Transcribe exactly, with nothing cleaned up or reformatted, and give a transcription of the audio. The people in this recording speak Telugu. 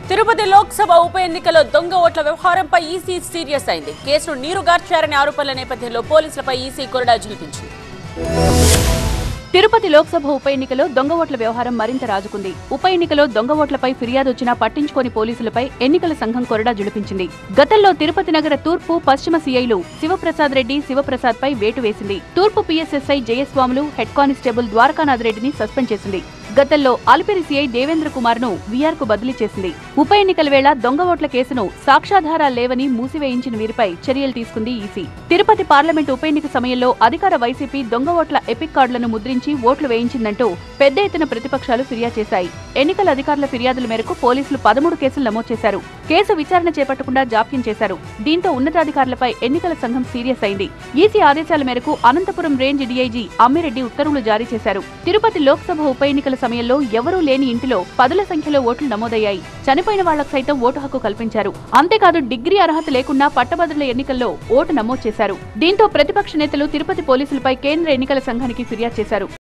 తిరుపతి లోక్సభ ఉప ఎన్నికలో దొంగ ఓట్ల వ్యవహారంపై ఈసీ సీరియస్ అయింది. కేసును నీరుగార్చారనే ఆరోపణల నేపథ్యంలో పోలీసులపై ఈసీ కొరడా జులిపించింది. తిరుపతి లోక్సభ ఉప ఎన్నికలో దొంగ ఓట్ల వ్యవహారం మరింత రాజుకుంది. ఉప ఎన్నికలో దొంగ ఓట్లపై ఫిర్యాదు వచ్చినా పట్టించుకోని పోలీసులపై ఎన్నికల సంఘం కొరడా జులిపించింది. గతంలో తిరుపతి నగర తూర్పు పశ్చిమ సీఐలు శివప్రసాద్ రెడ్డి శివప్రసాద్ పై వేటు వేసింది. తూర్పు PS SI Jayaswamulu, head constable Dwarakanath రెడ్డిని సస్పెండ్ చేసింది. గతంలో అలిపిరి సీఐ దేవేంద్ర కుమార్ ను వీఆర్ కు బదిలీ చేసింది. ఉప ఎన్నికల వేళ దొంగ ఓట్ల కేసును సాక్ష్యాధారాలు లేవని మూసివేయించిన వీరిపై చర్యలు తీసుకుంది ఈసీ. తిరుపతి పార్లమెంట్ ఉప ఎన్నిక సమయంలో అధికార వైసీపీ దొంగ ఓట్ల ఎపిక్ కార్డులను ముద్రించి ఓట్లు వేయించిందంటూ పెద్ద ఎత్తున ప్రతిపక్షాలు ఫిర్యాదు చేశాయి. ఎన్నికల అధికారుల ఫిర్యాదుల మేరకు పోలీసులు పదమూడు కేసులు నమోదు చేశారు. కేసు విచారణ చేపట్టకుండా జాప్యం చేశారు. దీంతో ఉన్నతాధికారులపై ఎన్నికల సంఘం సీరియస్ అయింది. ఈసీ ఆదేశాల మేరకు అనంతపురం రేంజ్ డీఐజీ అమ్మిరెడ్డి ఉత్తర్వులు జారీ చేశారు. తిరుపతి లోక్సభ ఉప ఎన్నికల సమయంలో ఎవరూ లేని ఇంటిలో పదుల సంఖ్యలో ఓట్లు నమోదయ్యాయి. చనిపోయిన వాళ్లకు సైతం ఓటు హక్కు కల్పించారు. అంతేకాదు డిగ్రీ అర్హత లేకుండా పట్టభద్రుల ఎన్నికల్లో ఓటు నమోదు చేశారు. దీంతో ప్రతిపక్ష నేతలు తిరుపతి పోలీసులపై కేంద్ర ఎన్నికల సంఘానికి ఫిర్యాదు చేశారు.